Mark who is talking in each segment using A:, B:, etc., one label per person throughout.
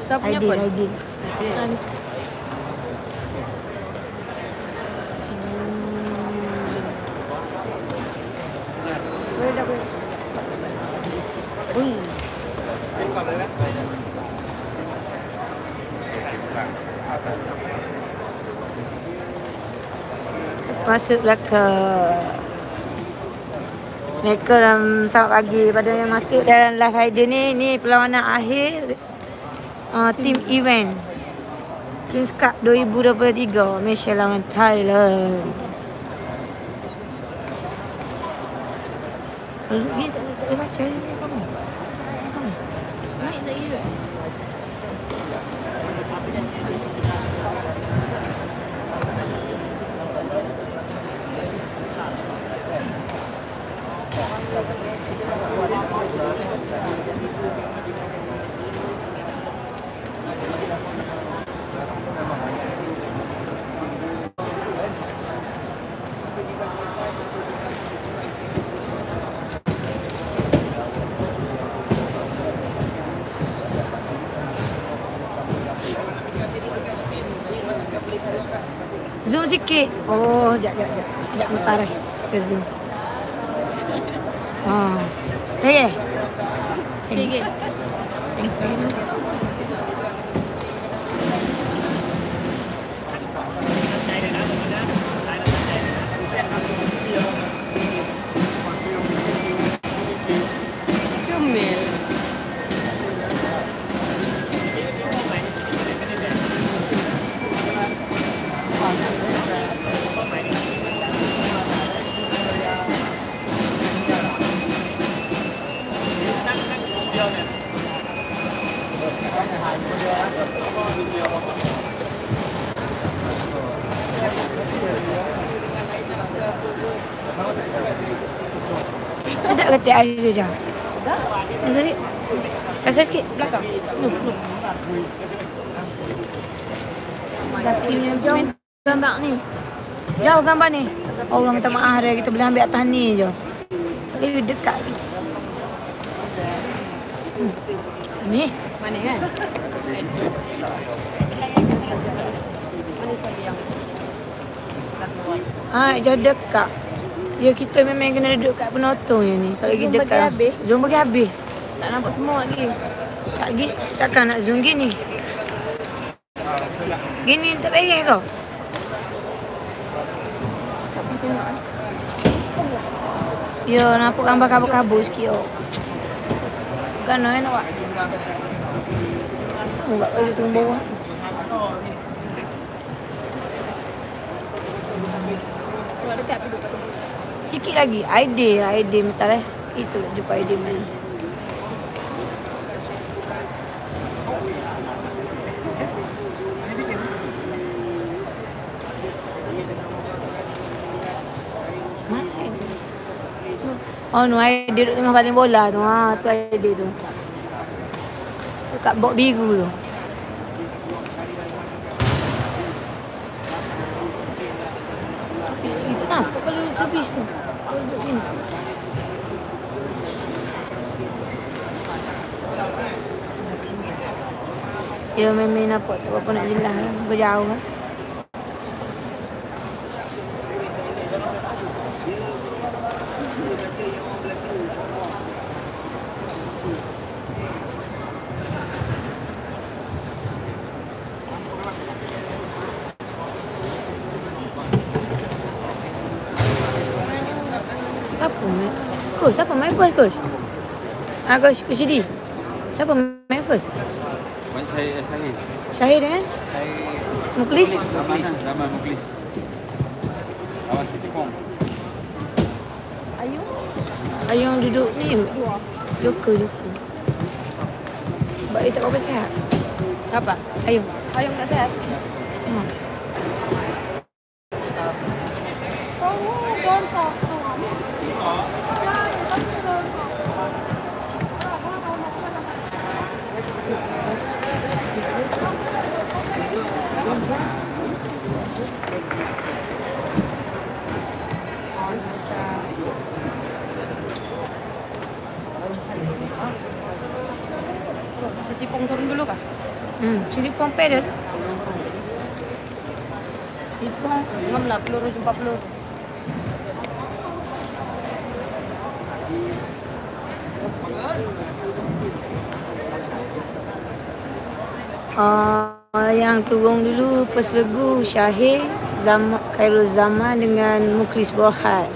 A: Siapa punya phone?
B: Aidil. Masuklah ke mereka selamat pagi pada yang masuk dalam live idea ni perlawanan akhir team event Kings Cup 2023 Malaysia lawan Thailand. Ni tak boleh baca ni kamu.
A: Naik tak ya?
B: Zoom sikit. Oh, jap bentar ke zoom. Okey.
A: Sikit. Comel.
B: Sedap ketik air tu je. Rasa sikit. Rasa sikit belakang. Look. Laki punya jom gambar ni. Jauh gambar ni. Allah minta maaf dia, kita boleh ambil atas ni je. Lebih dekat. Ni.
A: Mana kan? Mana saja yang
B: Jauh dekat. Ya kita memang kena duduk kat penonton je ni. Tak lagi
A: Zoom
B: dekat.
A: bagi habis.
B: Zoom bagi habis.
A: tak nampak semua lagi.
B: Takkan nak zoom gini. Gini tak payah kau.
A: Tak boleh tengok.
B: Ya, nampak gambar kabur-kabur sikit. Bukan nak buat. Enggak boleh turun bawah.
A: Kalau dekat duduk kat
B: Sikit lagi. Idea bentar Kita nak jumpa idea mana. Mana idea? Oh no, idea duduk tengah baling bola tu. Tu idea tu. Dekat box biru tu. Itu nampak kalau servis tu. Kalau duduk sini. Ya memang nampak tak apa nak jelas lah. Berjauh lah. Siapa main first, Coach? Coach Syedi. Siapa main first?
C: Syahid.
B: Syahid kan? Muklis?
C: Ramai Muklis. Awas Tipong.
B: Ayung duduk ni. Joker. Sebab dia tak berapa sihat.
A: apa?
B: Ayung.
A: Ayung tak sihat.
B: Setipong turun dulu kah? Cili pompe dia. Sipong.
A: Ngam lah, peluru jumpa peluru.
B: Yang turun dulu first regu Syahir, Khairul Zaman dengan Mukhlis Borhat.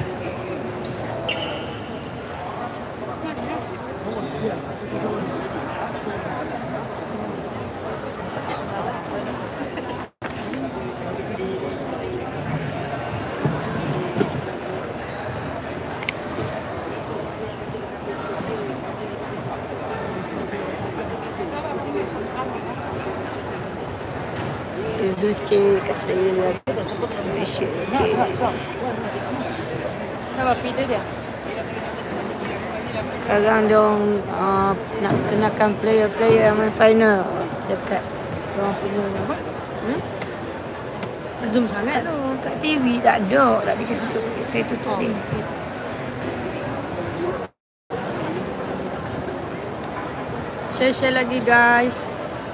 B: Zul sikit kat saya Malaysia.
A: Apa video dia?
B: Sekarang diorang nak kenakan player-player yang main final dekat diorang punya apa?
A: Zoom sangat.
B: Aduh, kat TV tak ada. Tak ada saya tutup ni.
A: Share lagi guys.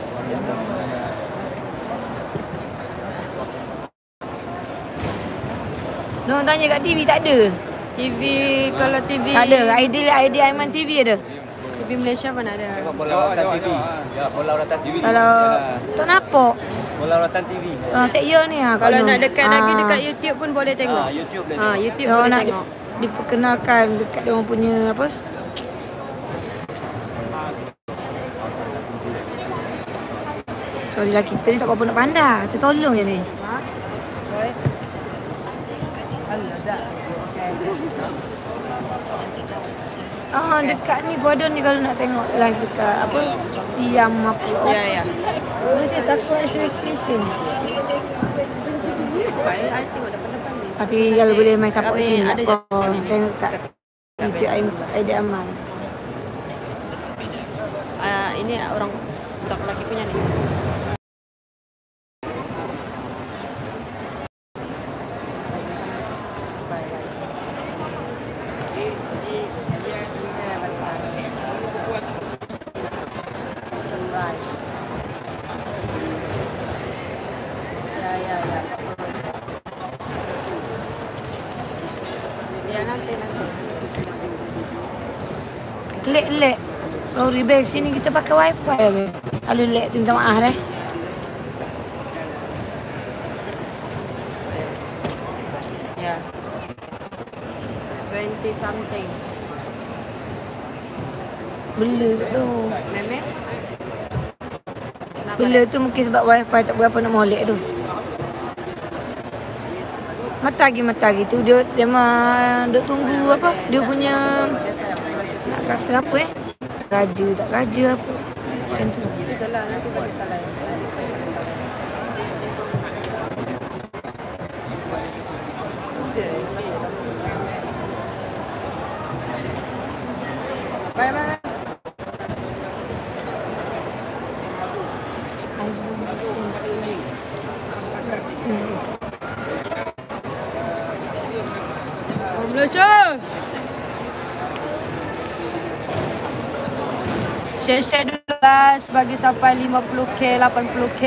B: Diorang tanya kat TV tak ada.
A: TV, kalau TV
B: Tak ada. ID Aiman TV ada.
A: TV Malaysia mana ada?
D: Tengok bola rawatan TV. Ya, bola rawatan TV.
B: Kalau tak nampak.
D: Bola rawatan TV.
B: Set year ni
A: Kalau nak dekat lagi dekat YouTube pun boleh tengok.
D: YouTube boleh
A: YouTube
B: Diorang
A: boleh
B: nak
A: tengok.
B: diperkenalkan dekat diorang punya apa? Sorry lah, kita ni tak apa-apa nak pandai. Kita tolong je ni. Dekat ni bodoh ni kalau nak tengok live dekat apa Siam apa.
A: Ya.
B: Dia takut association.
A: I tengok depan-depan ni.
B: Tapi kalau boleh main support
A: Tapi
B: sini
A: ada
B: ada
A: je sini.
B: tengok kat YouTube Aida Aman.
A: Ini orang budak lelaki punya ni. Sunrise. Ya. Ya nanti.
B: Lek. Sorry beg, sini kita pakai wifi ya beg. Kalau lek tu minta maaf deh.
A: Ya. 20 something.
B: Bela tu.
A: Memet.
B: Bela tu mungkin sebab wifi tak berapa nak molek tu. Mata-gi tu dia memang duk tunggu apa? Dia punya nak kata apa raja tak raja apa. Macam tu.
A: Itulah nanti bagi talai. Bye. Malaysia. Share dulu guys bagi sampai 50k, 80k.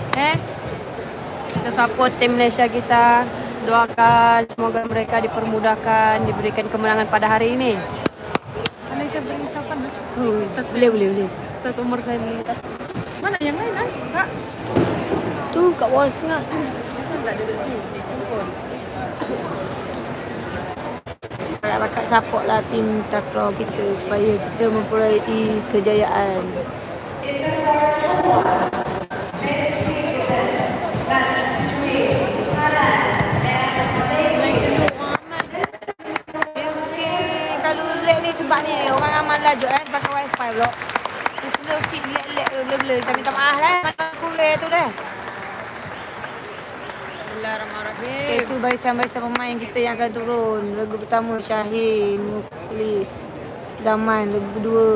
A: Kita support tim Malaysia kita. Doakan semoga mereka dipermudahkan, diberikan kemenangan pada hari ini. Malaysia beri ucapan.
B: Boleh.
A: Start umur saya minta. Mana yang lain Kak?
B: Tu kat bawah sana.
A: Tak duduk ni.
B: Rakyat support lah tim takraw kita supaya kita memperoleh kejayaan. Mungkin kalau lag ni sebab ni orang aman laju pakai wifi pula. Dia slow sikit lag blur. Kita minta maaf lah kalau kurang tu dah.
A: Bismillahirrahmanirrahim.
B: Itu barisan-barisan pemain kita yang akan turun. Lagu pertama Syahir, Mukhlis Zaman. Lagu kedua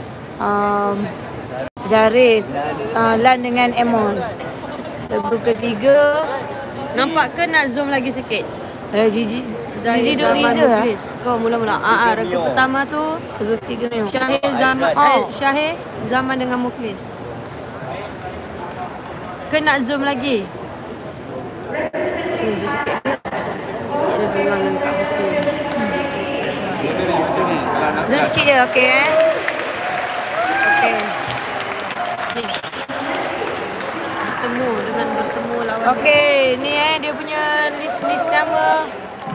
B: Zarif, Lan dengan Emon. Lagu ketiga
A: Nampak ke nak zoom lagi sikit?
B: Gigi
A: Zahid
B: duk
A: Zaman
B: Riza lah.
A: Mukhlis. Kau mula-mula. Regu pertama tu
B: Lagu ketiga ni
A: Syahir Zaman dengan Mukhlis. ke nak zoom lagi? Ni zoom sikit. Sikit dia dengan kat besi.
C: Macam ni. Kalau nak
B: Zoom sikit je, okey Okey.
A: Ni. Bertemu lawan dia.
B: Okey, ni dia punya list nama.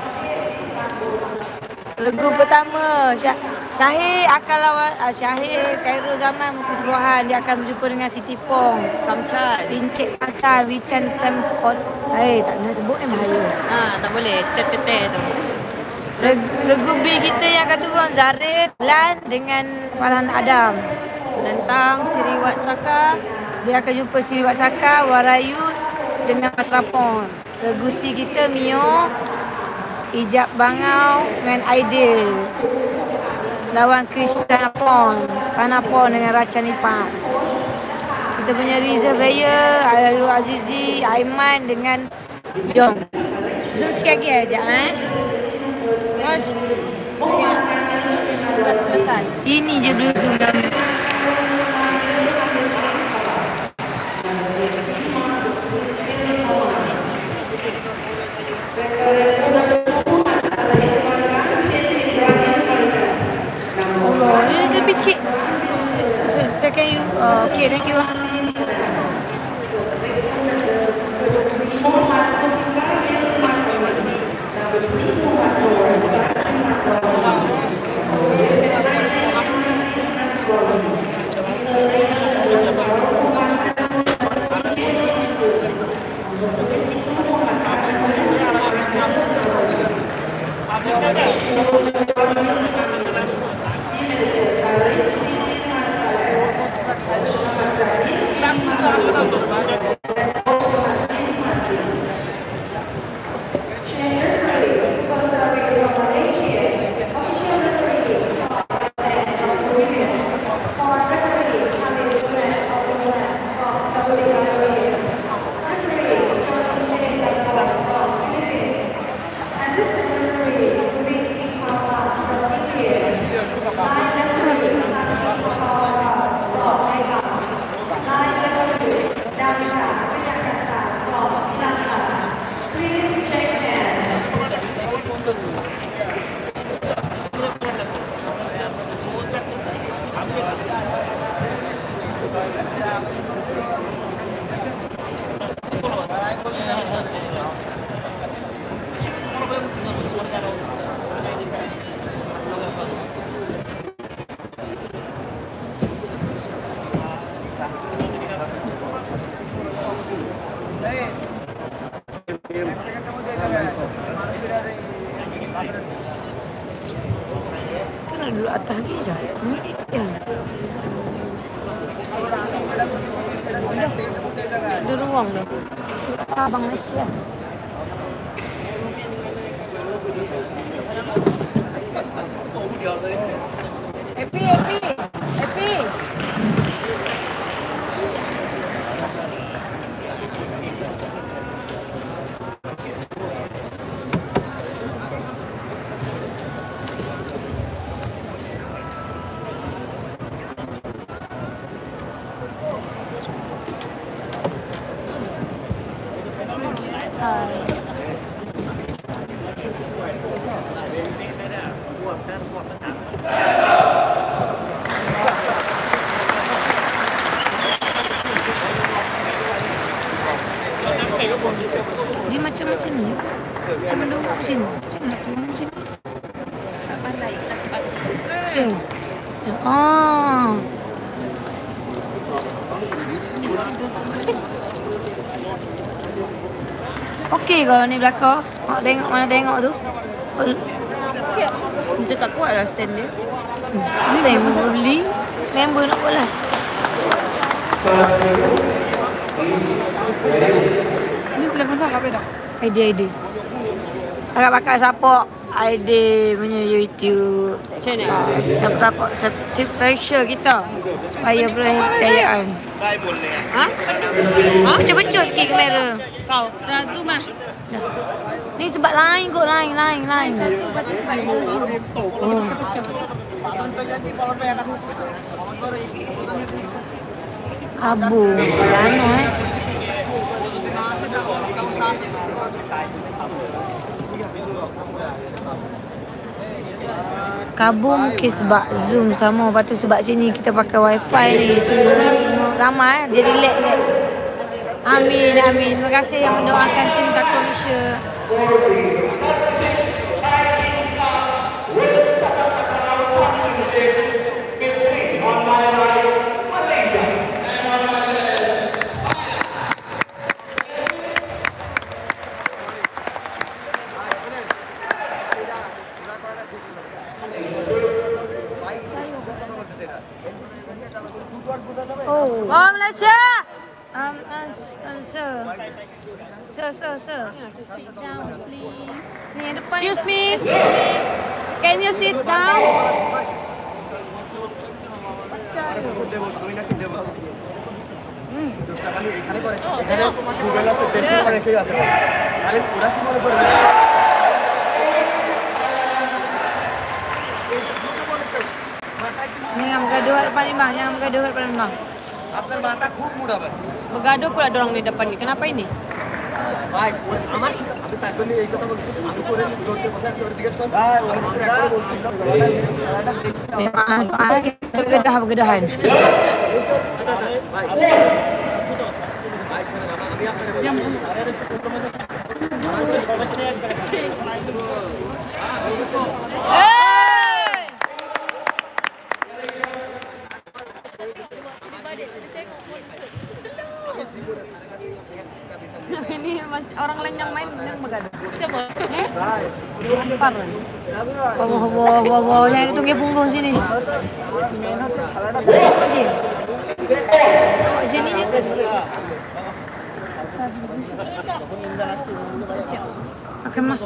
B: Regu pertama, Syahir akan lawan Syahir Khairul Zaman Mukti Sebuahan. Dia akan berjumpa dengan Siti Pong,
A: Kamchat.
B: Pincik Pasar, Wichan Temkot. Tak nak sebut bahaya.
A: Tak boleh. Tete tu.
B: Regu B kita yang akan turun Zarif Lan dengan Farhan Adam.
A: Tentang Siriwat Saka.
B: Dia akan jumpa Siriwat Saka, Warayu dengan Matrapon. Regu C kita Mio, Ijab Bangau dengan Aidil. Lawan Kristan Panapon dengan Racha Nipam. Kita punya reserve player Airul Azizi, Aiman dengan Yong. Zoom sikit lagi aja
A: Gosh. Dah selesai.
B: Ini je dulu zoom kami. Allah, ni lebih sikit. Second you. Okay, thank you. Kan nak duduk atas lagi je. Ya.
A: Ada ruang dah.
B: Abang Malaysia. Happy. Dia macam ni. Macam mendongak macam ni. Macam nak turun macam ni.
A: Tak pandai.
B: Okey kau ni belakang. Awak tengok mana tengok tu.
A: Macam tak kuat lah stand dia.
B: Ada yang member beli. Member nak buat lah.
A: Ni boleh nampak apa dah?
B: Idea. Agak bakal support idea punya YouTube.
A: Macam ni?
B: Support pressure kita. Supaya boleh kejayaan.
A: Ha?
B: Pecah-pecah sikit kamera.
A: Kau. Dah tu mah.
B: Ni sebab lain kot. Lain.
A: Satu berarti sebab itu zoom.
B: Kabur. Lama Kabung ke sebab Zoom sama. Lepas tu sebab sini kita pakai wifi ni. Itu ramai jadi lag. Amin. Terima kasih yang mendoakan tim Takraw Malaysia. Oh, Malaysia. Sir. Sit down, please. Ni yang depan.
A: Excuse me. Can you sit down?
B: Jangan bergaduh kat depan ni bang.
D: আপনার মাথা খুব মোটা ভাই
A: Bergaduh pula dorang di depan ni. Kenapa ini?
D: ভাই আমার আমি সাইকেলে এই কথা বলছি আমি করে জোরকে বসে আমি জিজ্ঞেস করব আমি তো একবার বলছি
B: Memang bergedahan.
A: Ini orang lain yang main yang bergaduh. Siapa? Nampar lagi.
B: Wah, yang itu ke punggung sini. Lagi. Sini je. Oke, Mas.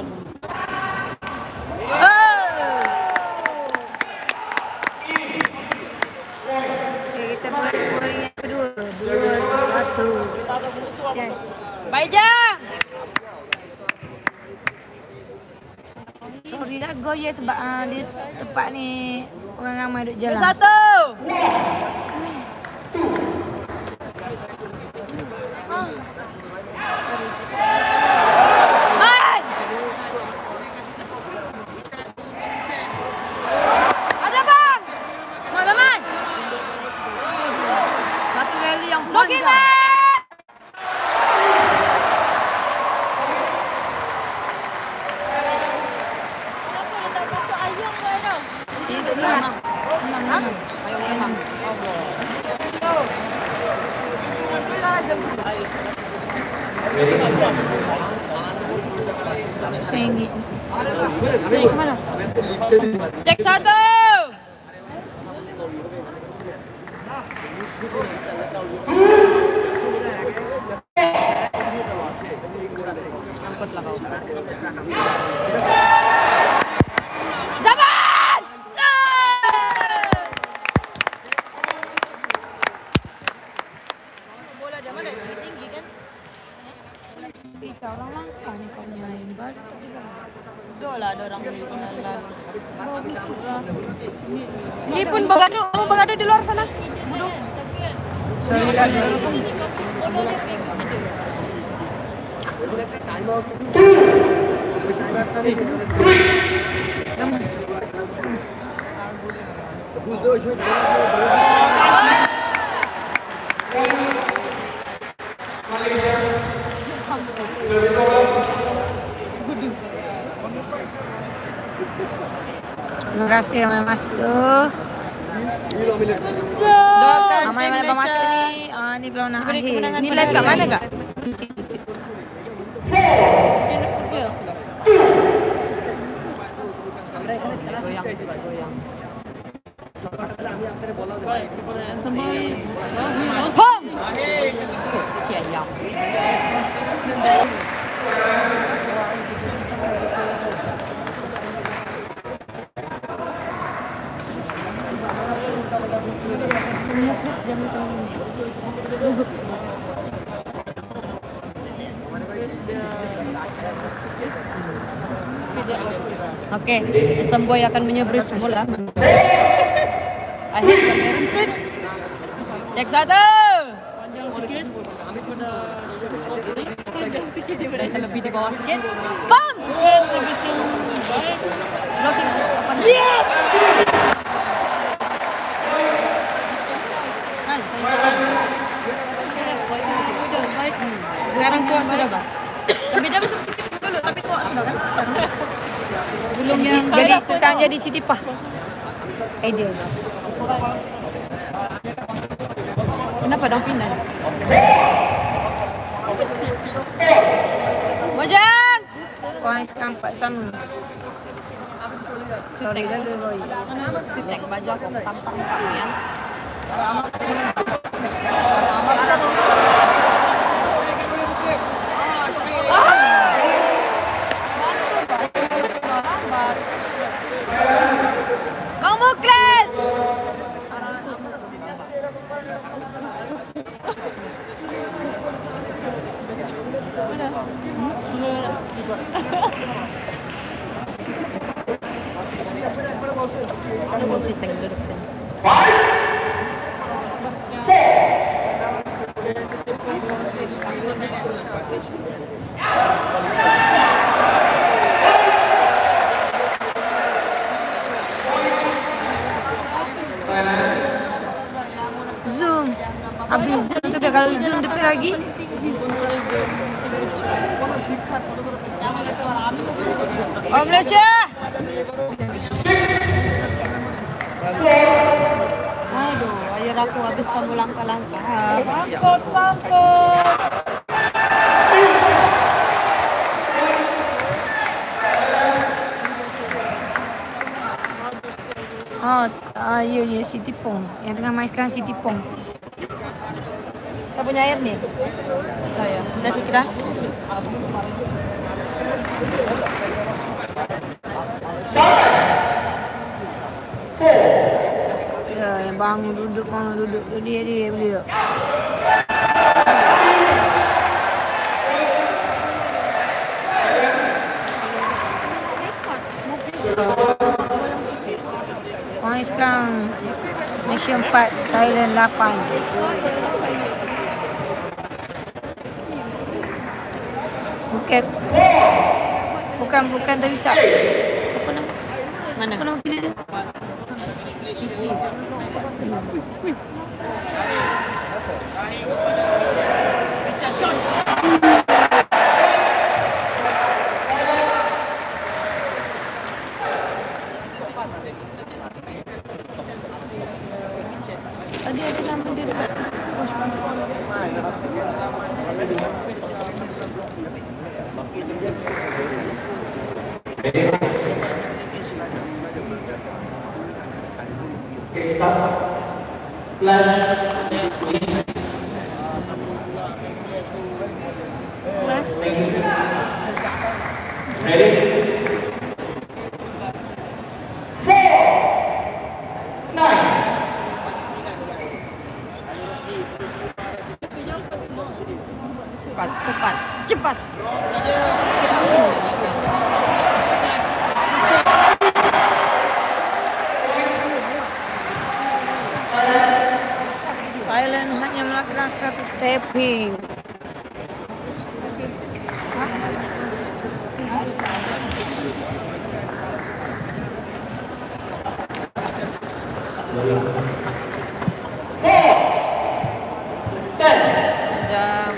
B: Kita buat yang kedua. 2, 1. Okay.
A: Baijang.
B: Sorry lah goye sebab di tempat ni orang ramai duduk jalan.
A: Satu. Ada bang.
B: Teman-teman. Satu rally yang panjang. Sini kemana?
A: Cek satu. Angkutlah kau. Zaman! Bola dia mana? Tinggi kan?
B: Kita orang langkah ni kau nyain baru tak juga.
A: Dua lah ada orang kenalan. Ini pun bergaduh, kamu bergaduh di luar sana. Bodoh.
B: Sorry lagi. Gamas. Terima kasih yang masuk tu.
A: Doakan
B: Amal yang lepas masuk ni, ni perlawanan
A: beri
B: akhir.
A: kemenangan
B: Ni
A: pada
B: live kat
A: hari
B: mana
A: ini.
B: kak?
A: Goyang.
B: Pom!
A: Ayam.
B: Please dia macam gugup.
A: Okey, Semboy akan menyeberi semula. Akhir clearing set. Cek satu. Dan lebih di bawah sedikit. Bam! Blocking. Sekarang tua sudah, Bang. Beda macam sedikit dulu, tapi tua sudah kan sekarang.
B: Belum jadi sekarang jadi Siti Pah. Dia.
A: Kenapa dong pindah? Mojang!
B: Orang sekarang Pak sama. Sorry dah ke boy.
A: Si tank baju aku tampang kamu ya. Bang Muklis! Ada si tank duduk sini.
B: Zoom. Habis zoom tu dah kalau zoom depan lagi.
A: Oh Malaysia! Aduh, air aku habiskan langkah-langkah. Sangkut.
B: Ya Siti Pong. Yang tengah main sekarang Siti Pong.
A: Saya punya air nih. Saya. Nasi kita.
B: Ya, yang bangun duduk dia. Orang sekarang Malaysia 4, Thailand 8. Bukan tak bisa. Apa nama?
A: Mana?
B: Apa nama kira dia?
A: Tadi ada nama dia dekat. Cepat.
B: Thailand hanya melakukan satu tapping.
A: Jam.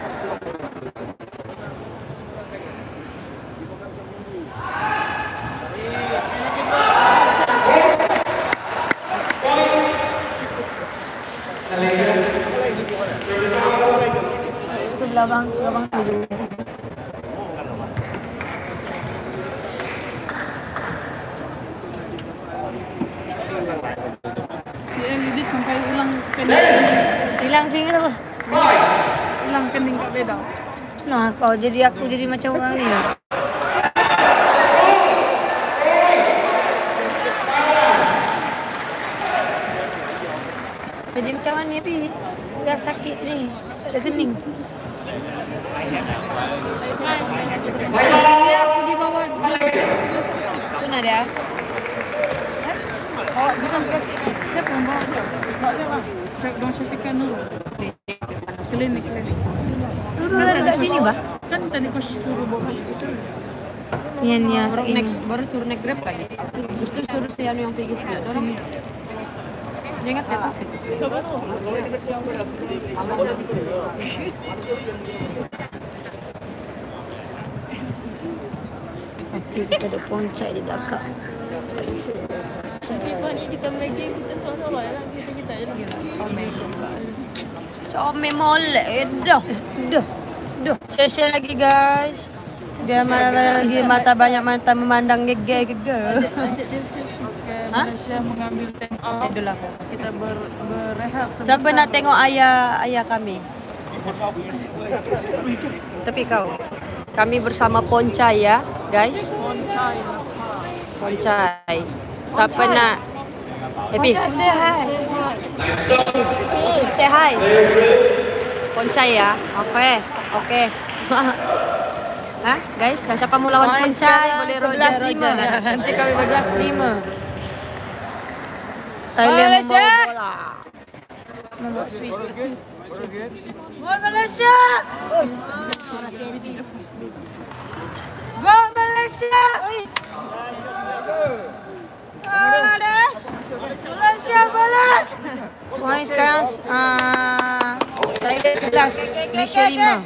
B: Sebelah bang tujuh.
A: Si LED sampai hilang kening.
B: Hilang tu ingat apa?
A: Hilang kening kat beda.
B: Nah, aku jadi macam orang ni lah. Jadi macam mana ni Pi? Dah sakit ni. Dah kening.
A: Aku di bawah.
B: Tu nak dia.
A: Oh, bukan bekas. Siapa yang bawa dia? Bawa siapa? Cek dong Syafiqan dulu. Klinik.
B: Turun lagi kat sini, bah.
A: Kan tadi kau suruh bawa itu.
B: Nian
A: Baru suruh naik Grab lagi. Terus tuh suruh si anu yang pergi sini. Orang dia ingat ya Taufik.
B: Nanti kita ada poncai di belakang.
A: Kita making kita sama-sama ya lah. Kita je lagi.
B: Comel molek dah. Share lagi guys. Biar lagi banyak mata memandang gege.
A: Malaysia mengambil time out.
B: Itulah.
A: Kita berehat.
B: Siapa nak tengok ayah kami? Tapi kami bersama Poncai ya, guys. Poncai. Siapa nak? Happy. Say hi. Say hi. Poncai ya. Oke. Hah, guys, siapa mau lawan Poncai? Boleh Roger. Nanti kami 11-5. Thailand membawa bola. Membawa Swiss. Gol Malaysia. Gol Malaysia. Malaysia bola. Wah, sekarang Thailand 11, Malaysia 5.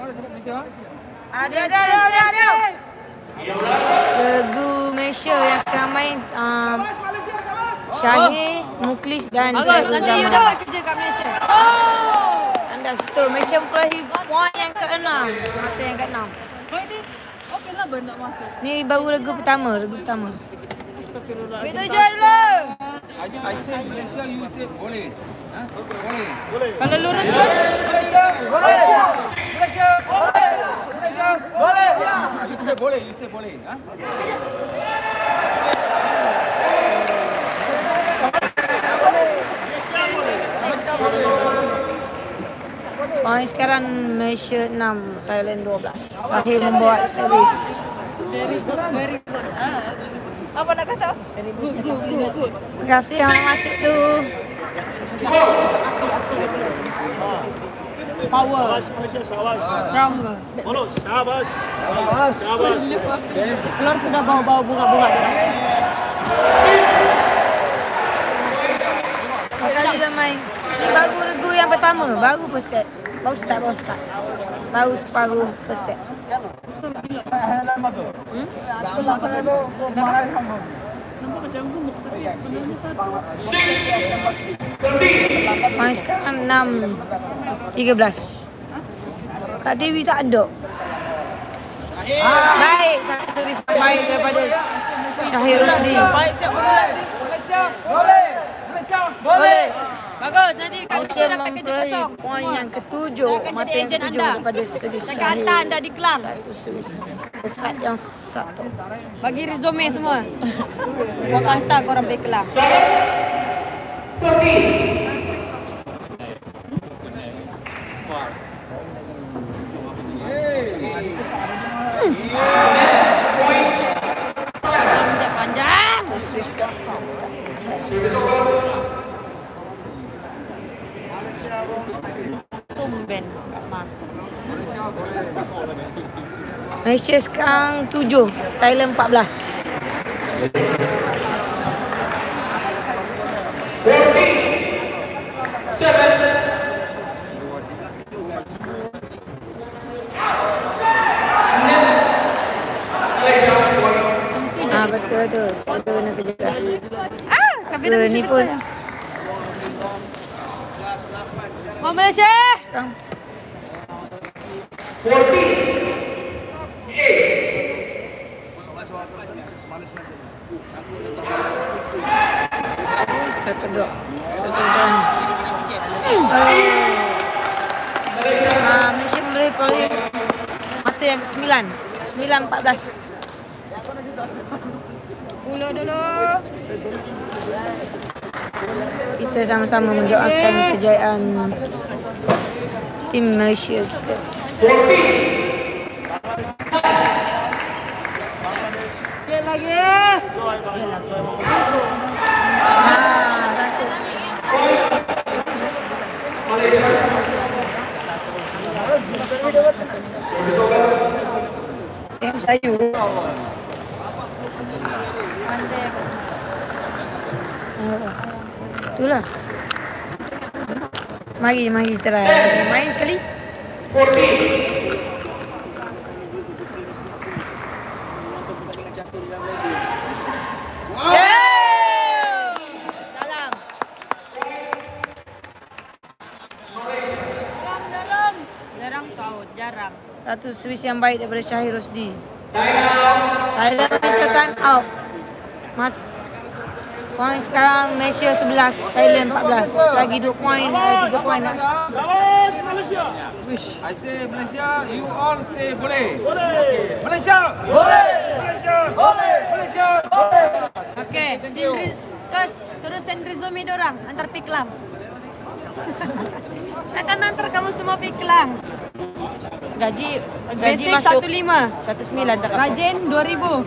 B: Ada. Lagu Malaysia yang sekarang main Syahir, Muklis dan
A: Bagus, nanti you dapat kerja kat Malaysia.
B: Anda situ Malaysia memperahi poin yang ke-6. Mata yang ke-6.
A: Okey lah benda masuk.
B: Ni baru lagu pertama.
A: Kita jual dulu.
C: I say Malaysia, you say boleh. Ha? Boleh.
A: Kalau lurus kan?
C: You say boleh. Ha?
B: Poin sekarang Malaysia 6, Thailand 12. Syahir membawa servis.
A: Apa nak kata? Good.
B: Terima kasih yang masuk tu.
A: Power.
D: Malaysia, syabas.
A: Stronger.
D: Bolos, syabas.
A: Keluar sudah bau-bau bunga-bunga tu.
B: Kali dah main. Ni baru regu yang pertama, baru first set. Baru start. Baru separuh first set. Main sekarang 6-13. Kak Dewi tak ada. Baik, satu servis baik daripada Syahir Rusdi.
A: Baik, siap Malaysia. Boleh. Bagus, nanti dekat Malaysia dapat kerja kosong.
B: Poin yang ketujuh, mata yang ketujuh daripada servis
A: Saya
B: Syahir.
A: hantar anda di Kelang.
B: Satu servis pesat yang satu.
A: Bagi resume semua. Buat hantar korang pergi Kelang. Panjang.
B: Swiss
A: Tumben tak masuk.
B: Malaysia sekarang 7, Thailand 14. Betul. Saya kena kerja keras. Ni pun
A: Mau Malaysia.
B: sekarang satu drop. Malaysia boleh mata yang ke-9. 9-14.
A: Pulau dulu.
B: Kita sama-sama mendoakan kejayaan tim Malaysia kita.
A: Sikit lagi.
B: Satu. Yang sayur. Itulah. Mari try. Main kali. Dalam.
A: Jarang.
B: Satu Swiss yang baik daripada Syahir Rosdi. Thailand minta time out. Mas. Poin sekarang Malaysia 11, Thailand 14. Lagi 2 poin, 3 poin.
C: I say Malaysia, you all say boleh. Malaysia. Malaysia.
A: Okey, coach, suruh send resume dorang antar Piklang. Saya akan antar kamu semua Piklang.
B: Gaji
A: Basic
B: masuk
A: 15,
B: 19 cakap.
A: rajin 2000.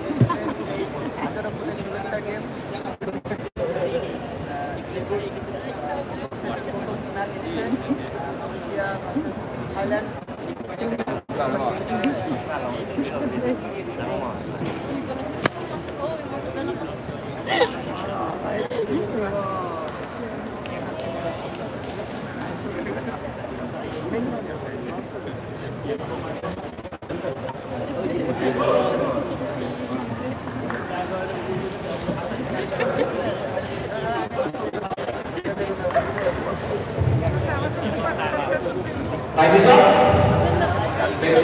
E: Time is up. Let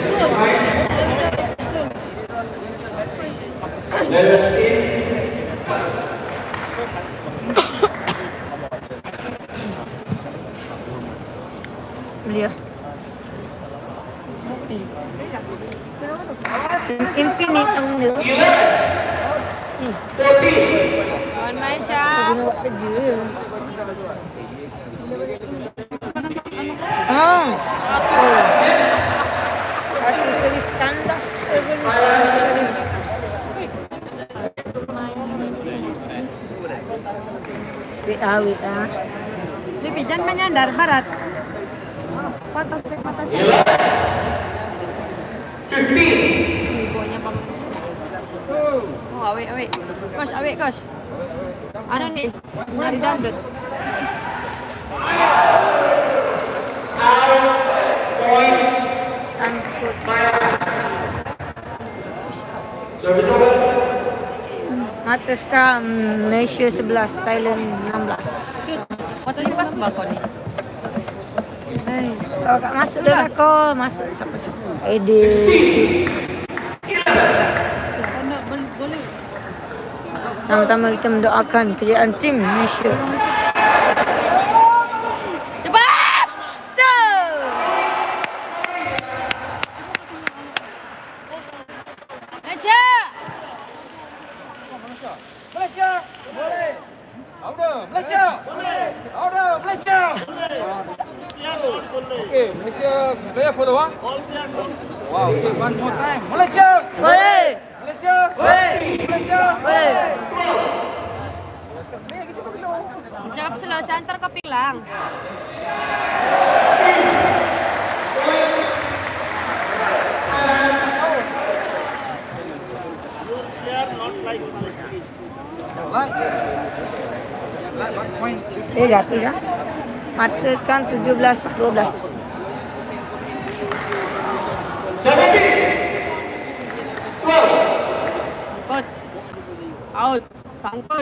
E: us in.
B: Beliau. Infinite ang benda.
A: Puan Malaysia.
B: Guna buat kerja. Aku selis kandas. Wait ah.
A: Livi, jangan menyandar barat. Patas. Ibunya bagus. Oh, awet. Coach. Ano ni? Nari dangdut.
B: Sangkut.
E: Service over.
B: Mata sekarang Malaysia 11, Thailand 16.
A: Waktu lipas ba ko ni?
B: Kalau kat masuk dah lah kau. Masuk siapa? Edit.
A: Boleh.
B: Sama-sama kita mendoakan kejayaan tim Malaysia.
A: Cepat! Malaysia!
C: Malaysia. Boleh. Malaysia. Okay, Malaysia. Saya follow ah. Wow, okay, one more time. Malaysia.
B: Boleh.
C: Malaysia.
B: Boleh.
A: Cakap slow, saya antar kau Piklang.
C: Like one point.
B: Tidak. Mata sekarang 17-12.
E: 12.
A: Out. Out. Sangkut.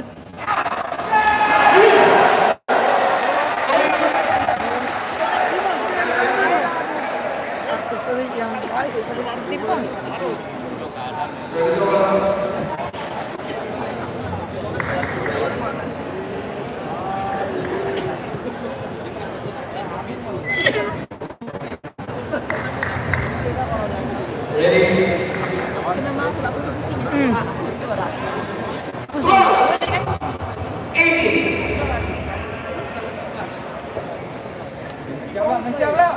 B: Aksesoris yang baik daripada Sintipong.
A: Pusing. Boleh kan?
C: Malaysia pula.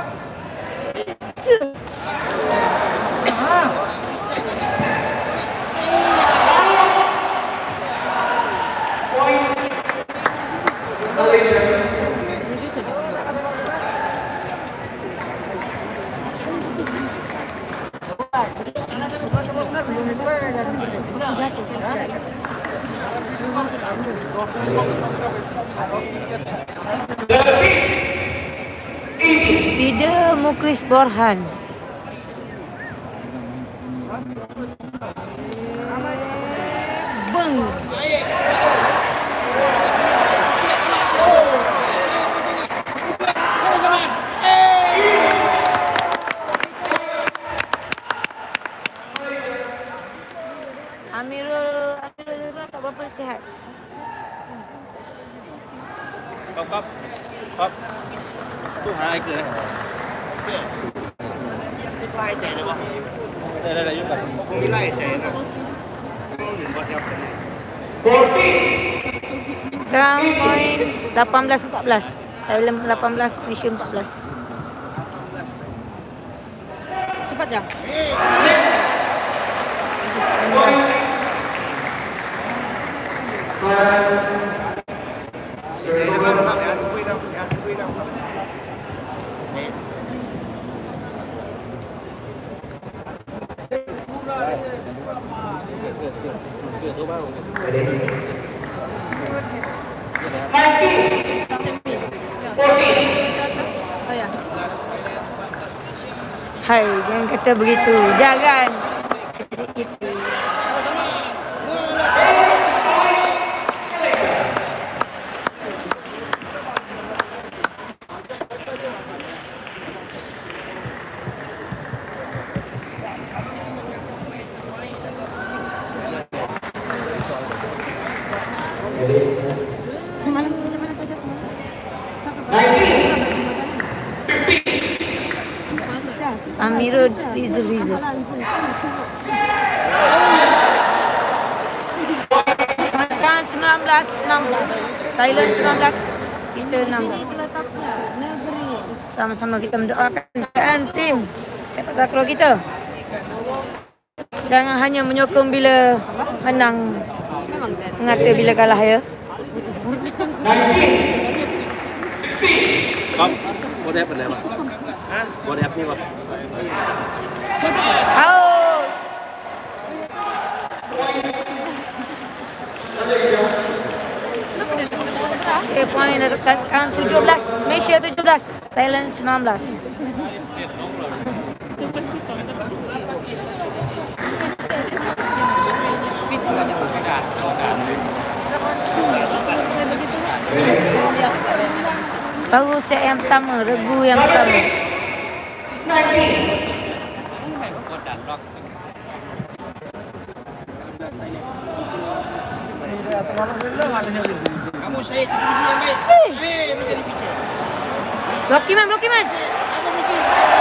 B: Fida Muklis Borhan.
A: Beng.
B: Amirul tak berapa sihat.
D: Cấp. Tu hai cửa này. Lai chạy được không? Đây giúp bạn. Không biết lai chạy nè.
B: Sekarang poin 18-14. Thailand 18, Malaysia 14.
A: Cepat ya.
B: Hai, jangan kata begitu. Jangan. Begitu.
A: Malam macam mana Tasha semalam?
B: Amirul Rizal. Sekarang 19-16. Thailand 19, kita 16.
A: Letaknya negeri.
B: Sama-sama kita mendoakan keadaan tim sepak takraw kita. Jangan hanya menyokong bila menang,
A: Memang kan.
B: mengata bila kalah ya.
D: Cấp. Có đẹp bên này mà. Có đẹp như vậy.
B: Out. Okay, poin dekat sekarang 17. Malaysia 17. Thailand 19.
A: Fit enggak ada pakai.
B: Baru set yang pertama, regu yang pertama.
D: Kamu saya 3 biji yang baik. Mencari biji.
B: Blokiman.
D: Apa biji?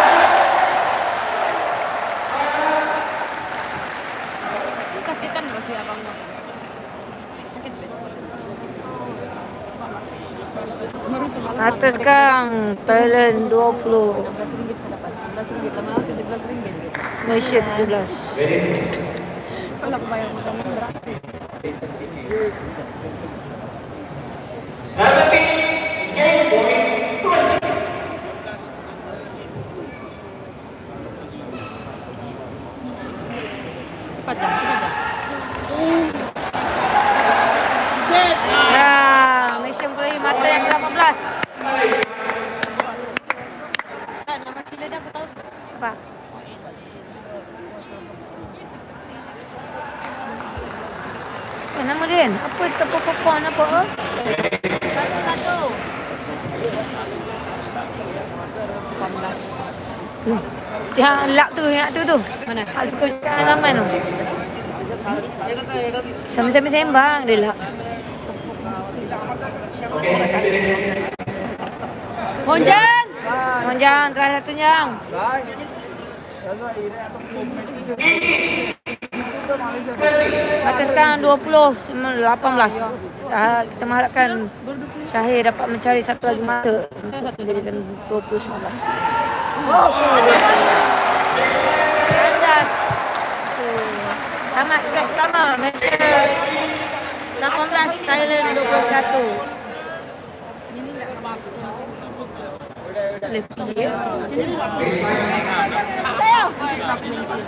A: Sakitan masih abang enggak? Sakit
B: Atas sekarang Thailand 20,
A: RM16 saya dapat. RM16 lama-lama RM17.
B: Malaysia 17.
A: Kalau aku bayar macam ni berapa? Cepat jam.
B: Malaysia mulai mata yang ke-18.
A: Tak, nama kila dia aku tahu.
B: Apa? Nama dia? Apa tepuk-tepuk apa?
A: Satu. 18.
B: Yang lap tu, tu.
A: Mana?
B: Hak suka cakap ramai tu. Sambil-sambil sembang dia lap.
A: Monjang.
B: Monjang, terakhir satu Jang. Mata sekarang 20-18. Kita mengharapkan Syahir dapat mencari satu lagi mata. Jadi 20-19. Kandas. Tamat set pertama. Malaysia 18, Thailand 21.
A: Ini tak kabar.
B: Lebih ya.
A: Saya. aku bensin.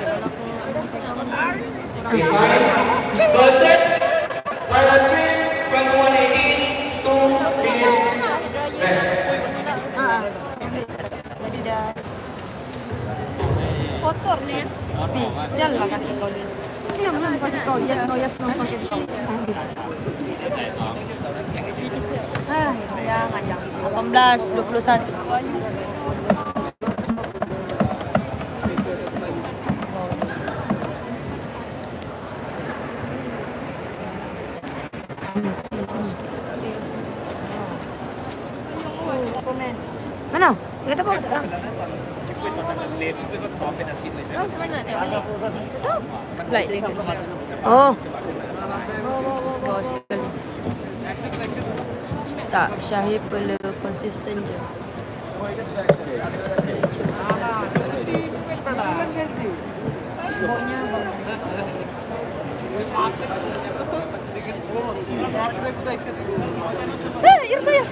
E: First set, Thailand win 21-18, 2 minutes rest.
A: Jadi dah kotor ni kan. Sial lah kaki kau ni. Iya mana kaki kau? Yes no kaki kau. Jangan. 18-21.
B: Mana? Dia kata apa?
A: Slide dia ke?
B: Oh,
A: Bawah sekali. Tak, Syahir perlu konsisten je. Boknya ya saya.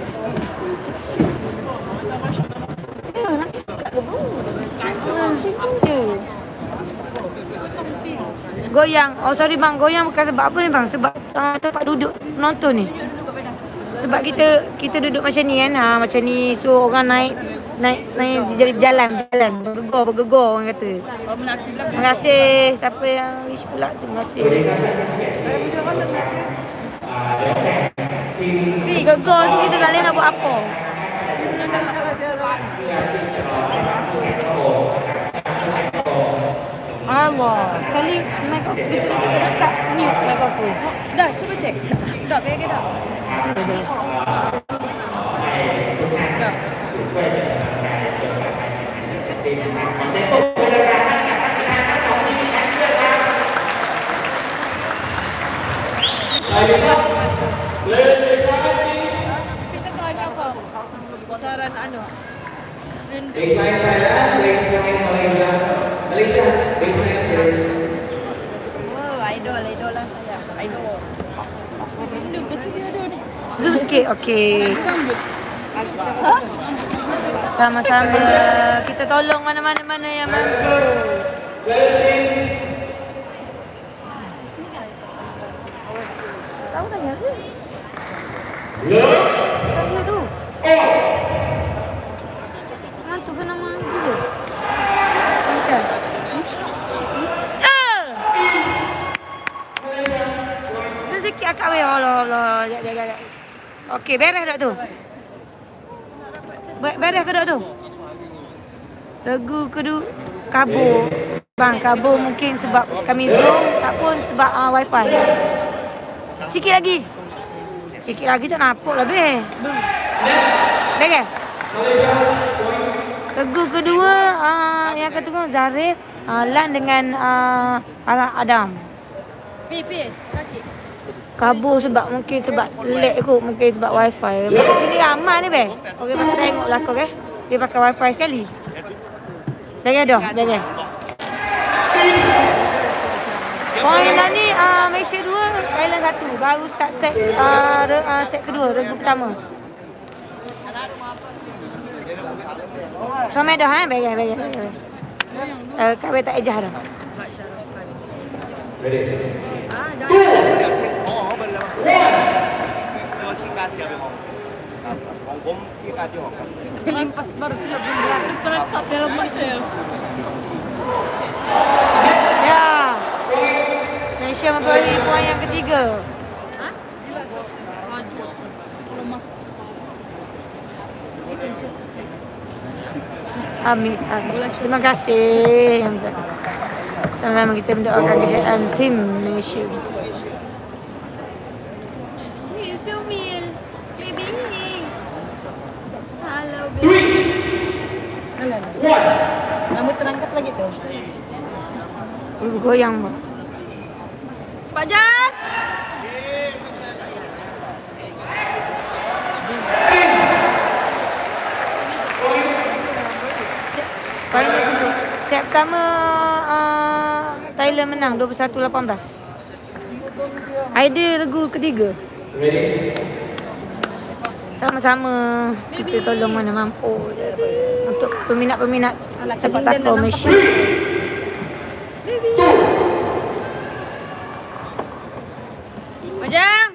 B: goyang. Oh sorry bang, goyang bukan sebab apa ni bang? Sebab tempat duduk nonton ni. Sebab kita duduk macam ni kan. Macam ni so orang naik di jalan bergegor orang kata. Terima kasih siapa yang wish pula. Terima kasih. Gegor tu kita tak boleh nak buat apa.
A: Allah.
B: Sekali mikrofon kita cuba dekat mute mikrofon.
A: Dah, cuba cek. Dah, baik ke dah? Dah. Kita tanya apa? Saran anu.
E: Baseline Thailand, baseline Malaysia. Malaysia, baseline first.
A: Oh, idol lah saya. Idol.
B: Zoom sikit. Okey. Sama-sama kita tolong mana-mana yang mampu. Tahu tanya ke? Tanya tu. Hantu ke nama anjing tu? Macam. Sikit akak weh. Allah. Jap. Okey, beres dah tu. Beres ke dah tu? Regu kedua kabur. Bang, kabur mungkin sebab kami Zoom, tak pun sebab wifi. Sikit lagi tak nampak lah be. Beres. Regu kedua yang ketiga Zarif, Lan dengan Adam.
A: Kaki.
B: Kabur sebab lag kot, mungkin sebab wifi. Kat sini ramai ni be. Okey, kita tengok belakang okey. Dia pakai wifi sekali. Beres dah. Poin dah ni Malaysia 2, Thailand 1. Baru start set set kedua, regu pertama. Comel dah beres. Kak tak ejah dah.
E: Ready?
A: Limpas baru silap berat. Terangkat dalam Malaysia.
B: Ya. Malaysia memperoleh poin yang ketiga.
A: Maju.
B: Amin. Terima kasih. Sama-sama kita mendoakan kejayaan tim Malaysia.
A: Jumil. Baby. Halo baby.
E: 3, 1.
A: Kamu terangkat lagi tu.
B: Ibu goyang bang.
A: Pak Jan.
B: Set pertama Thailand menang 21-18. Idea regu ketiga.
E: Ready?
B: Sama-sama kita tolong mana mampu untuk peminat-peminat sepak takraw Malaysia.
A: Ojang.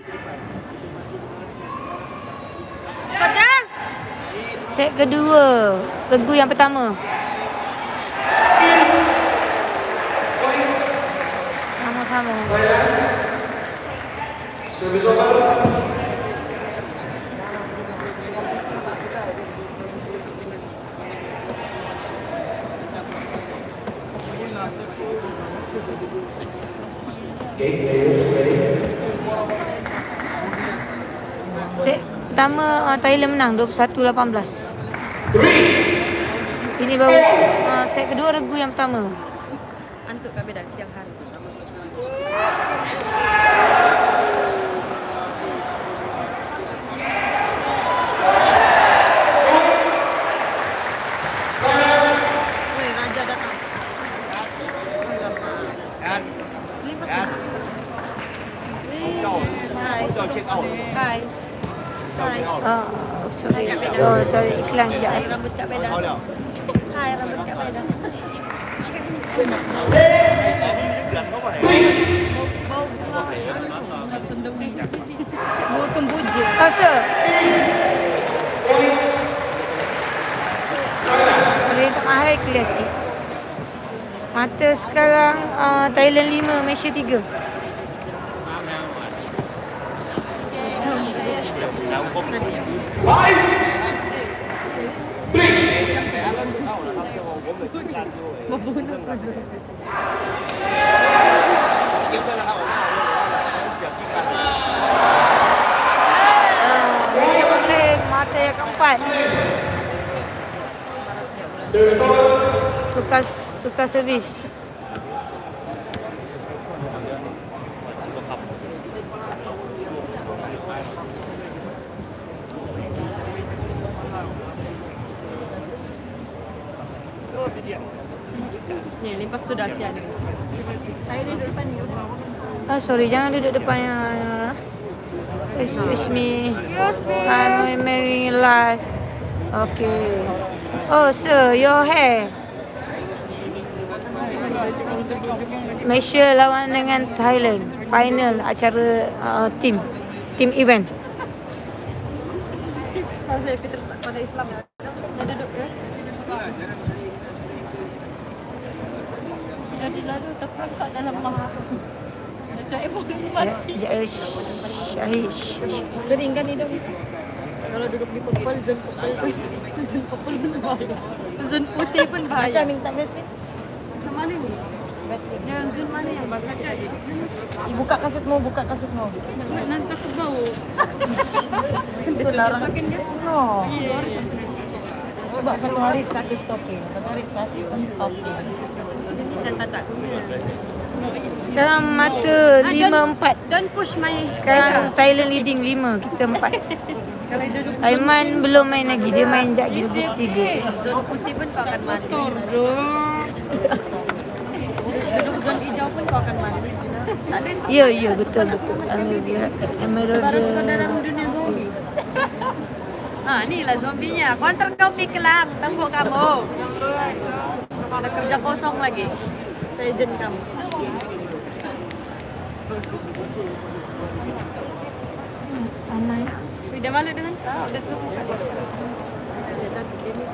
A: Ojang.
B: Set kedua, regu yang pertama. Sama-sama.
E: Service over. Okay, players ready.
B: Set pertama Thailand menang 21-18. Ini baru set kedua regu yang pertama.
A: Antuk kat beda siang hari. Woi, Raja datang. Selipas ni. Hai. Hai. Hai.
B: Sorry, iklan je.
A: Hai, rambut Kak Beda. Hai, rambut Kak Beda. Bau bunga sendung ni. Bunga kemboja.
B: Rasa. Boleh tak mahal clear sikit. Mata sekarang Thailand 5, Malaysia 3.
E: Five, three,
B: Malaysia boleh mata yang keempat.
E: service over.
B: Tukar servis.
A: Ni lepas sudah siang. Saya duduk depan ni.
B: Sorry, jangan duduk depannya. Excuse me. I'm making live. Okay. Oh, sir, your hair. Malaysia lawan dengan Thailand. Final acara team event.
A: Kalau saya tersak pada Islam. Dah duduk ke? Jadi lalu terperangkap dalam mahal. Saya pun mati.
B: Syahid.
A: Keringkan hidung. Kalau duduk di pepel, zon pepel pun bahaya. Zon putih pun bahaya. Macam minta basket. Sama mana ni? Basket. Yang zon mana yang bagus?
B: Buka kasutmu.
A: Nanti aku bau.
B: Itu larangan. No.
A: Sebab satu hari satu stocking. Satu hari satu stocking. Ini jangan tak guna.
B: Dalam mata 5-4.
A: Don't push my.
B: Sekarang Thailand leading 5, kita 4.
A: Kalau dia duduk
B: Aiman belum main lagi, dia main jak di grup 3.
A: zon putih pun kau akan mati. Duduk zon hijau pun kau akan mati.
B: Ya, betul. Emerald.
A: Baru kau dalam dunia zombie. Inilah zombinya. Counter kau kelam, tunggu kamu. Ada kerja kosong lagi. Legend kamu.
B: Aman.
A: Tidak malu dengan kau. Dia tu. Dia cantik ini.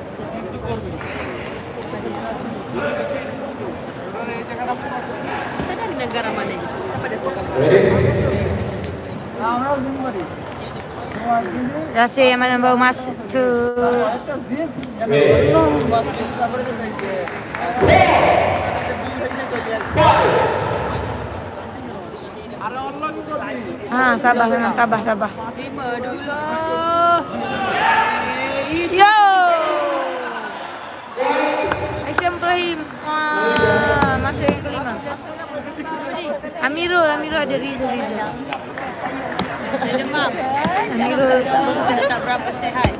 A: Kita dari negara mana ni? Pada suka.
B: Rasa yang mana baru masuk tu.
E: Ready.
B: Sabar memang sabar.
A: Terima dulu.
B: Yo. Aisyah Ibrahim. Mata yang kelima. Amirul ada Riza.
A: Dia demam.
B: Amirul
A: Sudah tak berapa sihat.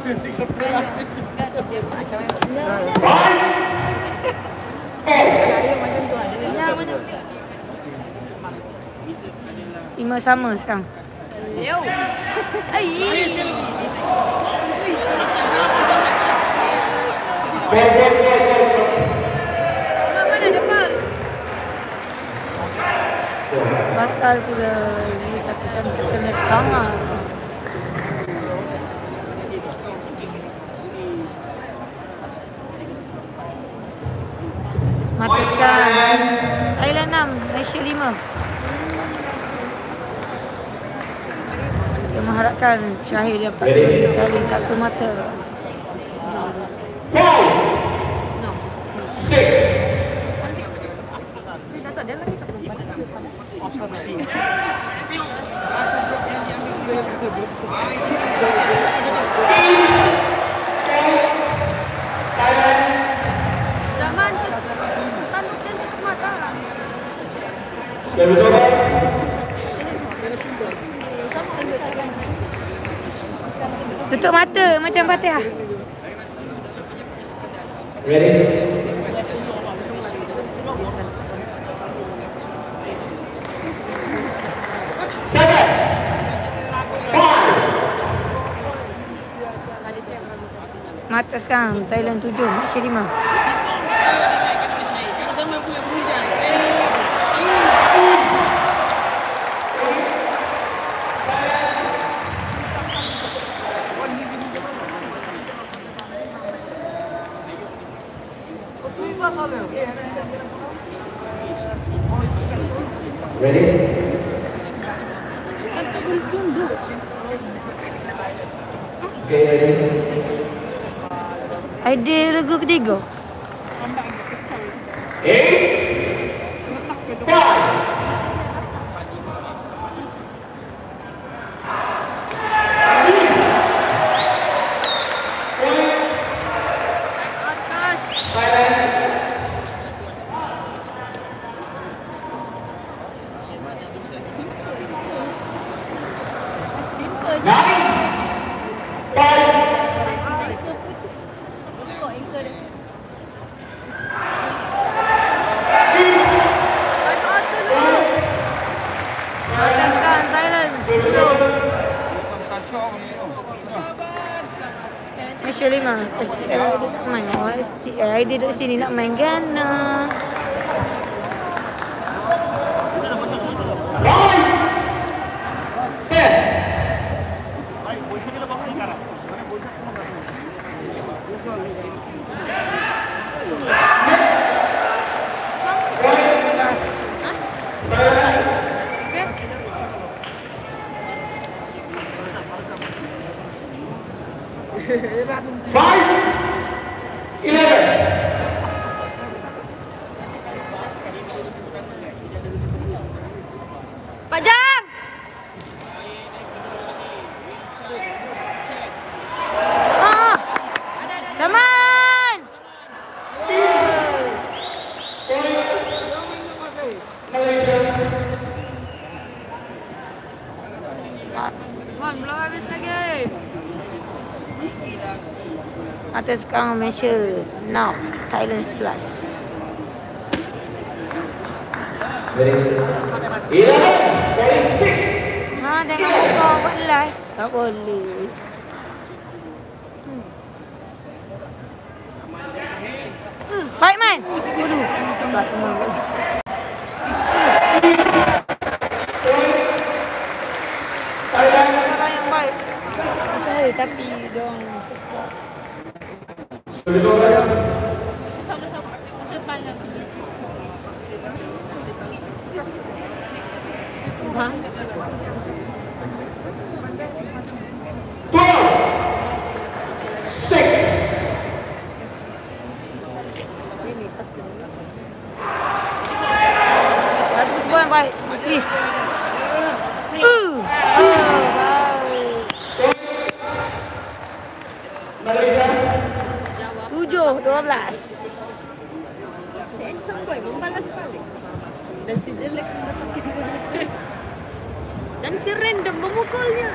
B: lima sama sekarang.
A: Yo. Mana depan?
B: Batal pula. Dia takkan terkena tangan. Mata sekarang. Thailand 6, Malaysia 5. Kita mengharapkan Syahir dapat cari satu mata.
E: 5, 6.
A: Jangan tanduk dan tutup mata.
E: Service over.
B: Tutup mata macam Fatihah.
E: Ready? Seven, 5.
B: Mata sekarang Thailand 7, Malaysia 5.
E: Ready? Okay, ready?
B: Idea regu ketiga.
E: 8, 5.
B: Mata sekarang Thailand 10. Malaysia 5. STL dia tak main. STL dia duduk sini nak main Ghana.
E: Five, 11.
A: Pajang!
B: Ah! Taman!
A: Wan, belum habis lagi.
B: Mata sekarang Malaysia 6, Thailand 11.
E: Ready? 11, sorry, 6.
B: Ha, jangan kau buat live. Tak boleh. Baik, Man. Waduh. Cepat teman. Orang yang baik. Saya tapi dong terus.
E: Service over.
B: Ha?
E: 12, 6.
B: Satu sebuah yang baik. Please. Oh, baik.
E: Malaysia.
B: 7-12.
A: Si Handsome Boy membalas balik. Dan si Jelek mendapatkan bola. Dan si Random memukulnya.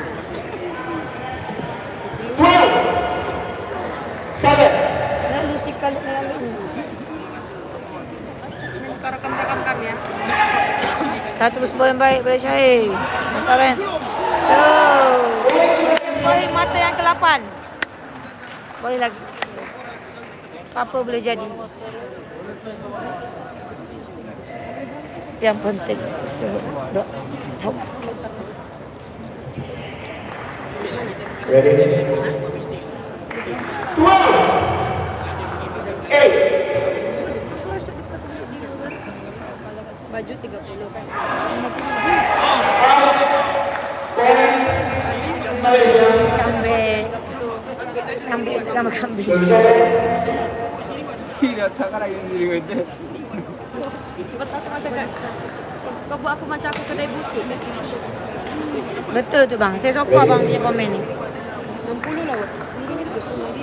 E: 12, 7.
B: Lalu si Khalid mengambil ni.
A: Para rekan-rekan ya.
B: Satu sebuah yang baik pada Syahir. Karen. Oh. Syahir mata yang ke-8. Boleh lagi. Apa boleh jadi. yang penting sedok tahu.
E: Ready? 12. 8.
A: Baju 30 kan.
E: Malaysia.
B: Kambing.
C: Tidak sekarang yang diri aja.
A: Buat aku macam kan. Kau buat aku macam aku kedai butik.
B: Betul tu bang. Saya suka bang punya komen ni.
A: 60 lah. 10 ni 30 lagi.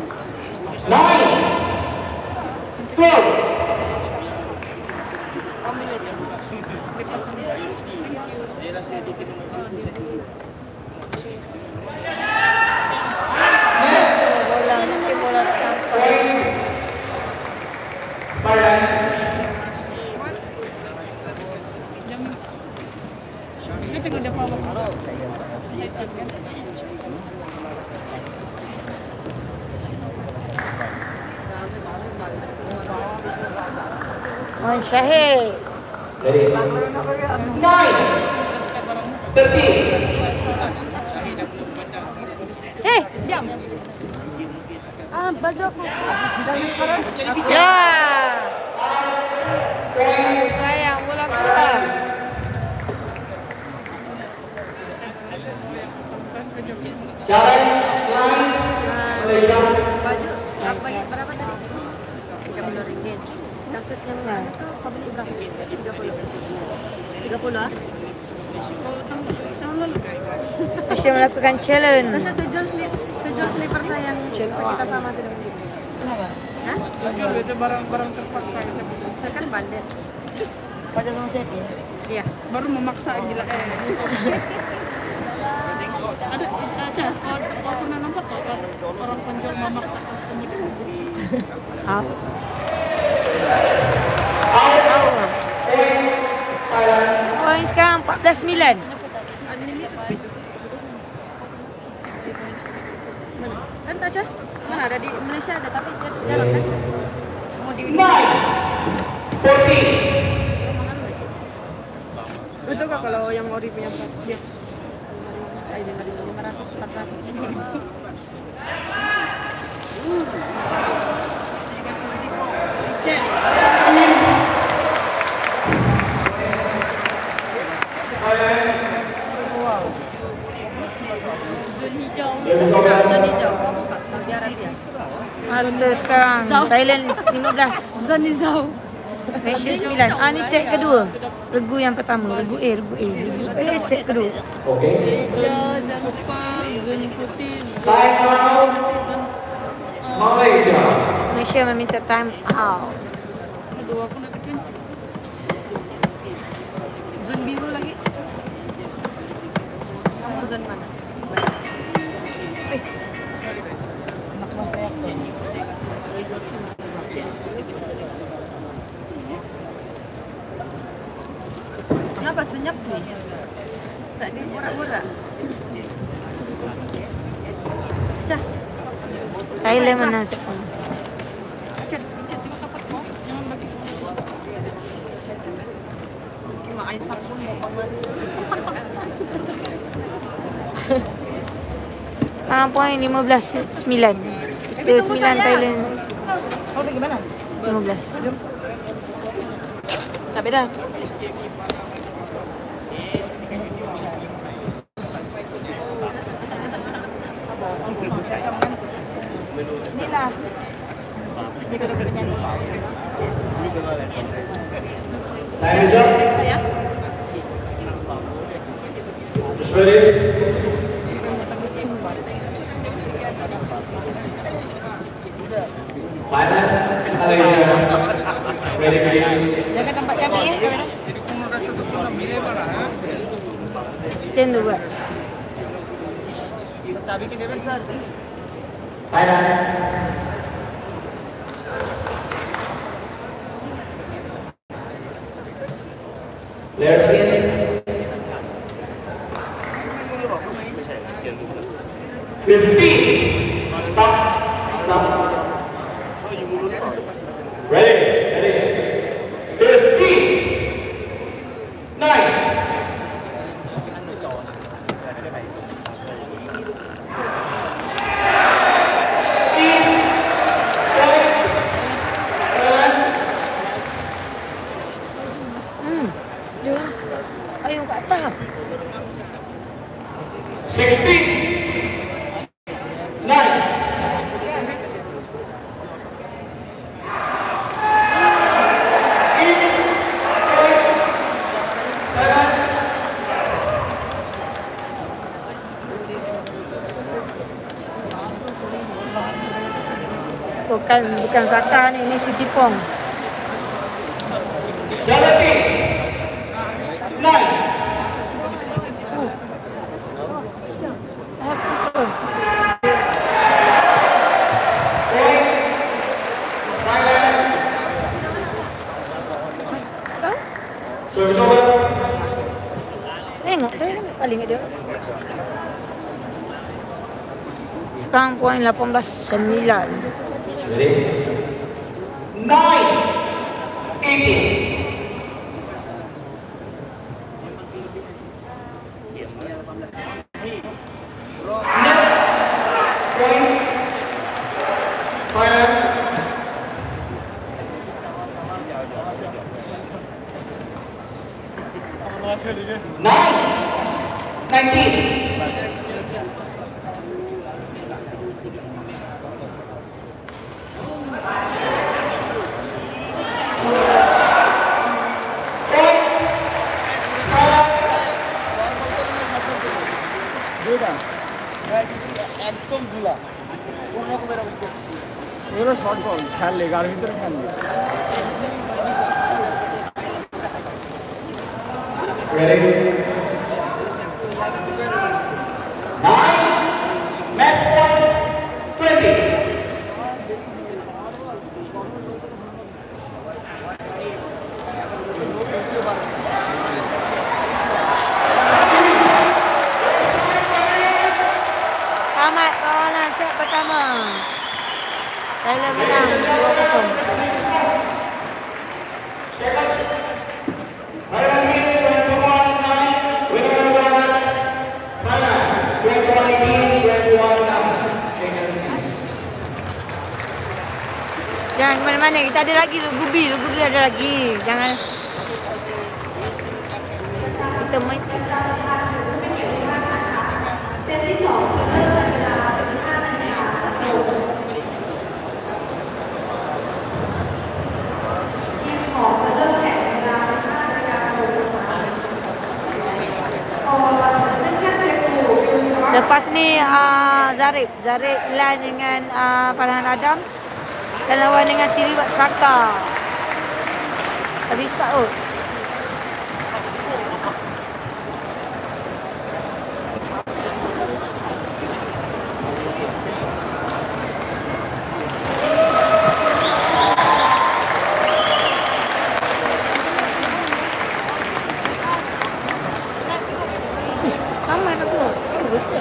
E: 9. 12.
B: Bola mungkin bola sampai. Wan Syahid.
E: Ready? 9. 13.
A: Diam. Baju aku.
B: Ya. Sayang bola keluar.
E: Challenge line. Malaysia.
A: Baju aku bagi berapa tadi? RM30. Kasut yang mana tu kau beli berapa? 30. 30 ah?
B: Masih melakukan challenge.
A: Tasha sejual slipper saya yang kita sama tu dengan dia.
B: Kenapa?
A: Hah?
C: Itu barang-barang terpakai.
A: Saya kan bandel.
B: Pada sama saya ya.
A: Iya.
C: Baru memaksa gila Ada Aca, kau pernah nampak tak orang penjual memaksa customer?
B: Apa? Poin sekarang 14-9.
A: Mana? Kan Tasha? Mana ada di Malaysia ada tapi jarang kan? Mau di
E: 9. 14.
A: Betul kak kalau yang ori punya dia? 500, 400. Zon hijau. Saudi Arabia.
B: Mata sekarang Thailand 15.
A: Zon hijau.
B: Malaysia 9. Ah ni set kedua. Regu yang pertama, regu A. Set kedua.
E: Okay.
A: Jangan lupa zon putih.
E: Time out. Malaysia.
B: Malaysia meminta time out.
A: Aduh aku nak terkencing. Zon biru lagi. Kamu zon mana? Kenapa senyap nih? Tak ada borak-borak. Cah.
B: Thailand mana sekarang?
A: Cah, tengok kapak kau. Jangan bagi. Mak air Samsung mau pamer.
B: Sekarang poin 15-9. Kita 9 Thailand.
A: Kau pergi mana?
B: 15.
A: Tak beda. Inilah. Ini kalau penyanyi.
E: Time is up.
A: Saya.
E: Just ready? Final. Malaysia. Ready, please.
A: Jaga tempat kami ya. Kamera.
B: Ten dua.
E: Final. Let's get it. 15. Stop. Ready. 15. 16, 9.
B: Bukan Saka ni, ini Siti Pong.
E: 17, 9. Service over.
B: Tengok, saya kan paling ada. Sekarang poin 18-9.
E: Ready? 9, 18. Nine, 19.
D: একদম ঝুলা কোন রকমের এগুলো short ball খেললে গার ভিতরে খেললে
E: Ready? 9, match point 20.
B: Tamat perlawanan set pertama. Thailand menang 2-0. Jangan ke mana-mana, kita ada lagi Lugubi ada lagi. Jangan kita main. Lepas ni Zarif line dengan Farhan Adam dan lawan dengan Siri Saka. Habis Saud. Sama aku. Besar.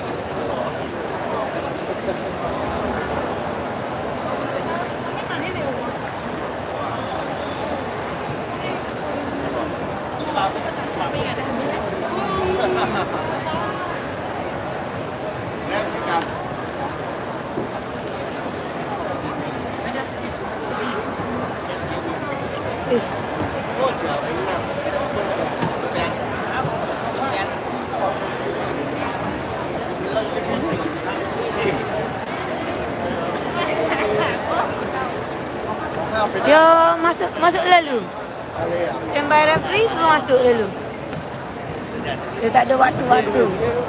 B: Dia masuk lalu. Standby referee tu masuk lalu. Dia tak ada waktu-waktu.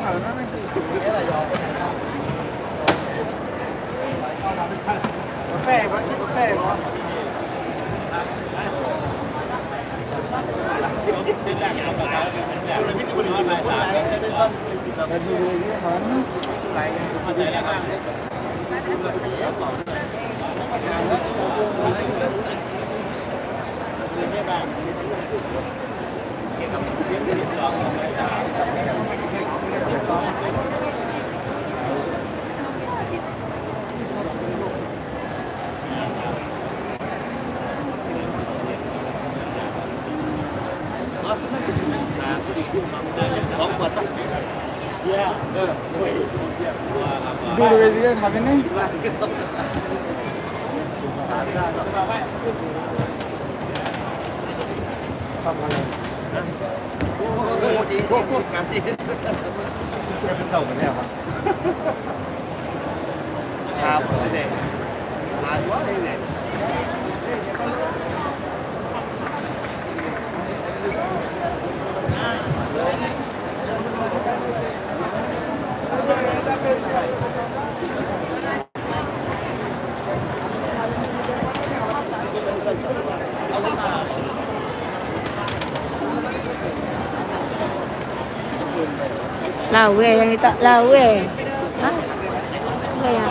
D: দূর হয়ে গিয়ে খাবে না
B: Dia
D: เป็นเต่ากันแล้วครับไม่ได้มาว่าอะไรเนี่ย
B: Lawe yang tak lawe. Hah? Apa ya?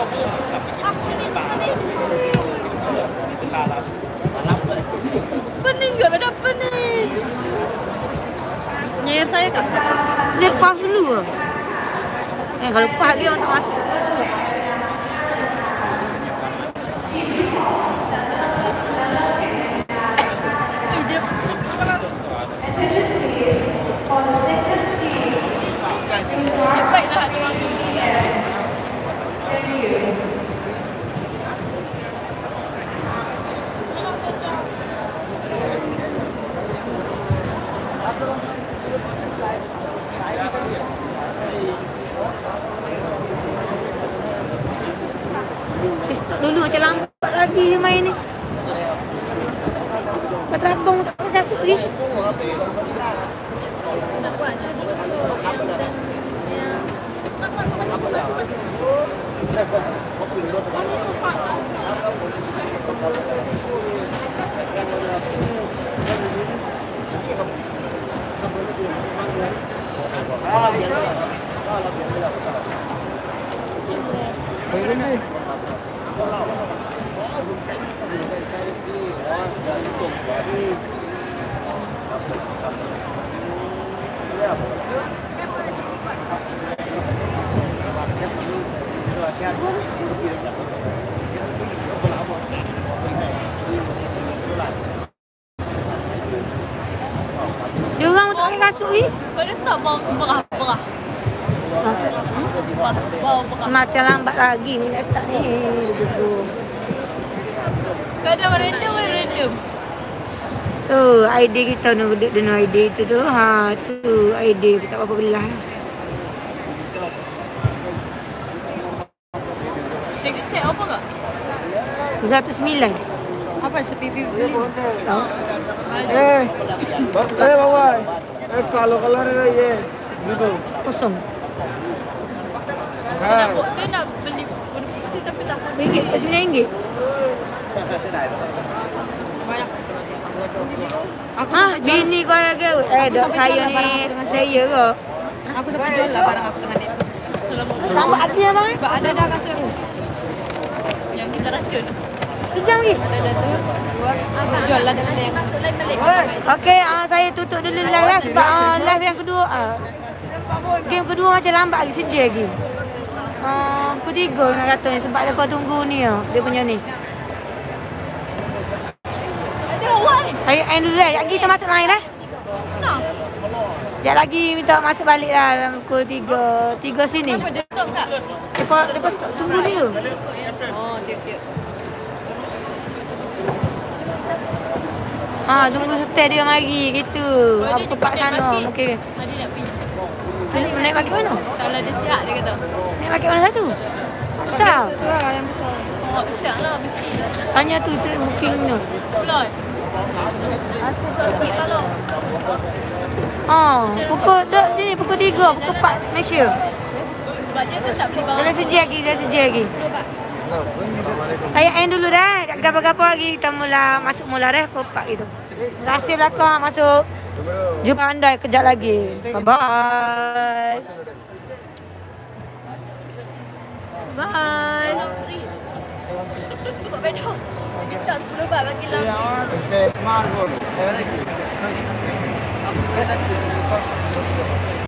A: Pening gak? Beda pening. Nyair saya kak?
B: Lepas dulu. Kalau lepas dia tak masuk.
A: Sebaiklah ada wangi sikit.
B: Stop dulu macam lambat lagi main ni. Peterabang tak pakai kasut lagi.
A: Nak buat
B: Dia orang tak pakai kasut ni.
A: Boleh tak bau tu berah-berah? Bau berah.
B: Macam lambat lagi ni nak start ni. Duduk.
A: Kadang random.
B: Tu idea kita nak duduk dengan idea tu tu. Ha tu idea tak apa-apa gelah.
A: Set apa kak?
B: 109.
A: Apa sepipi?
B: Tahu?
D: bawah. Kalau ye, gitu.
B: Kosong.
A: Dia nak beli putih tapi tak boleh.
B: RM9. RM9.
A: Banyak.
B: Ah, bini kau lagi. Dok saya ni dengan saya ke?
A: Aku sampai jual lah barang aku dengan dia.
B: Tambah lagi abang eh?
A: Ada dah kasut aku. Yang kita racun.
B: Sejam lagi.
A: Ada tu. Jual lah dengan dia. Masuk lain balik.
B: Okey, saya tutup dulu live lah sebab live yang kedua. Game kedua macam lambat lagi, sejam lagi. Ketiga nak katanya sebab dia tunggu ni dia punya ni.
A: Ada awal ni.
B: Saya end dulu lah. Sekejap lagi kita masuk lain lah.
A: Nah.
B: Sekejap lagi minta masuk balik lah dalam pukul 3. 3 sini.
A: Apa dia stop kak?
B: Lepas stop tunggu dulu.
A: Oh, tiap-tiap.
B: Tunggu setel dia mari gitu. Apa kepak sana. Okey.
A: Ada nak pergi.
B: Naik bagi mana?
A: Kalau dia sihat dia kata.
B: Naik bagi mana satu? Besar.
A: Itu lah yang besar. Oh, besar lah. Kecil.
B: Tanya tu booking tu.
A: Pulai. Aku pula sakit kepala.
B: Pukul dek sini pukul 3, pukul 4 Malaysia.
A: Sebab dia kan tak beli barang.
B: Dah sejak lagi. Saya end dulu dah. Gapa-gapa lagi kita masuk mula dah pukul 4 gitu. Terima kasih belakang masuk. Jumpa anda kejap lagi. Bye-bye. Bye.
A: Kok bedo? Minta 10 baht bagi lampu.
D: Okey, marhum.